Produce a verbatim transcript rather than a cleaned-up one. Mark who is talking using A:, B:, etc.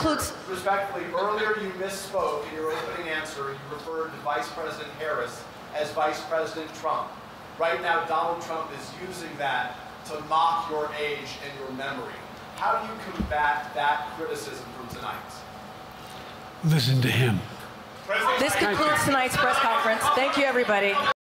A: concludes.
B: Respectfully, earlier you misspoke in your opening answer. You referred to Vice President Harris as Vice President Trump. Right now, Donald Trump is using that to mock your age and your memory. How do you combat that criticism from tonight?
C: Listen to him.
A: This concludes tonight's press conference. Thank you, everybody.